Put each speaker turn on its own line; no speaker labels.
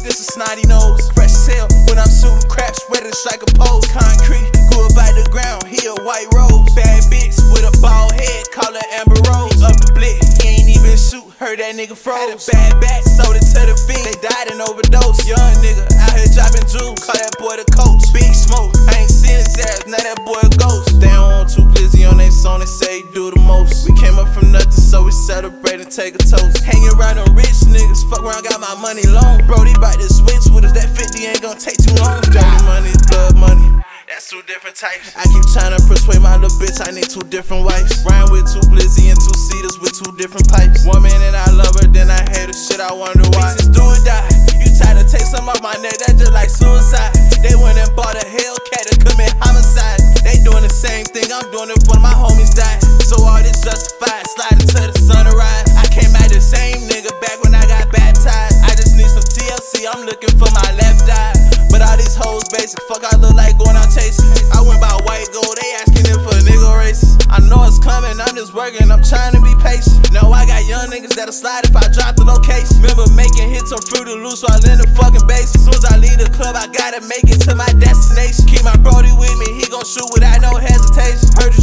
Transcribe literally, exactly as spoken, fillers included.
this a snotty nose. Fresh tail when I'm shooting craps, ready to strike a pose. Concrete, grew up by the ground, he a white rose. Bad bitch with a bald head, call her Amber Rose. Up the blick, he ain't even shoot, heard that nigga froze. Had a bad back, sold it to the fiend, they died in overdose. Young nigga, out here dropping jewels, call that boy the coach. Big smoke, I ain't seen his ass, now that boy a ghost. They don't want too glizzy on they song, they say he do the most. We came up from nothing, so we celebrate and take a toast. Hanging around them rich niggas, fuck around, got my money long. Brody bout to switch with us, that fifty ain't gon' take too long. Dirty money, blood money, that's two different types. I keep trying to persuade my little bitch I need two different wives. Rhyme with two glizzy and two cedars with two different pipes. One minute I love her, then I hate her, shit I wonder why. Pieces do or die, you try to take some off my neck, that's just like suicide. They went and bought a Hellcat to commit homicide. They doing the same thing, I'm doing it for my homies died. So all this justified, slide into the sunrise. I came out the same nigga back when I got baptized. I just need some T L C, I'm looking for my left eye. But all these hoes basic, fuck I look like going out chasing. I went by white gold, they asking if a nigga racist. I know it's coming, I'm just working, I'm trying to be patient. No, I got young niggas that'll slide if I drop the location. Remember making hits on Fruity Loops while in the fucking base. As soon as I leave the club, I gotta make it to my destination. Keep my brody with me, he gon' shoot without no hesitation. Heard you